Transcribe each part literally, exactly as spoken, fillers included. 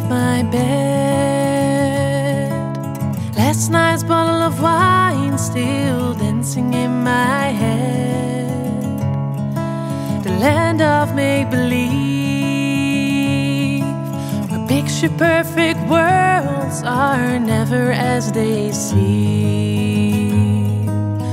of my bed. Last night's bottle of wine still dancing in my head. The land of make-believe, where picture-perfect worlds are never as they seem.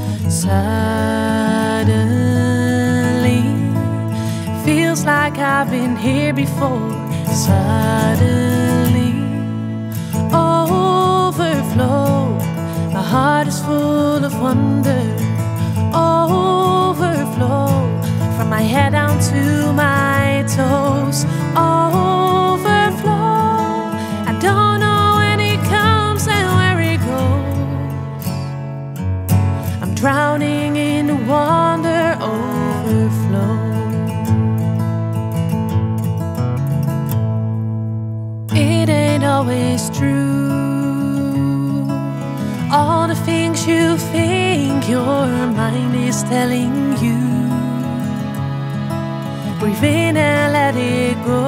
Suddenly, feels like I've been here before. Suddenly, overflow. My heart is full of wonder. Overflow, from my head down to my toes. Overflow, I don't know when it comes and where it goes. I'm drowning in the wonder. Overflow. It ain't always true, all the things you think your mind is telling you. Breathe in and let it go.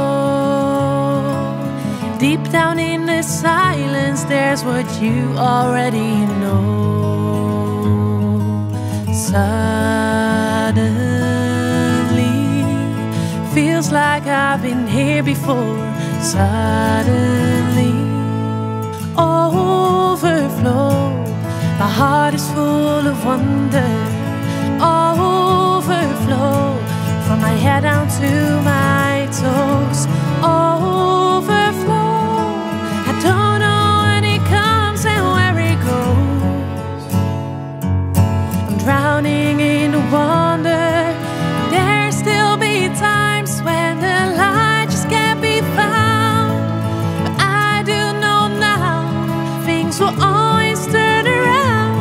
Deep down in the silence, there's what you already know. Suddenly, feels like I've been here before. Suddenly, overflow. My heart is full of wonder. Overflow, from my head down to my toes. Overflow, I don't know when it comes and where it goes. I'm drowning in wonder. There'll still be times when the light just can't be found, but I do know now things will always turn around.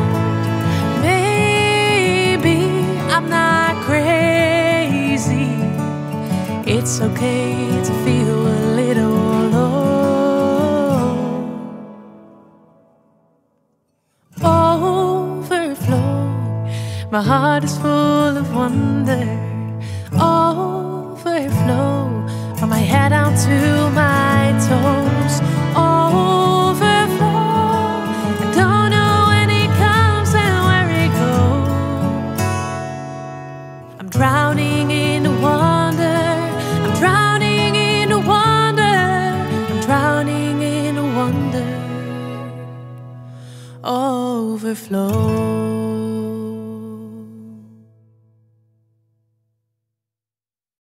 Maybe I'm not crazy. It's okay to feel a little low. Overflow, my heart is full of wonder. Overflow, from my head down to my toes. Overflow, I don't know when it comes and where it goes. I'm drowning in the wonder. I'm drowning in the wonder. I'm drowning in the wonder. Overflow.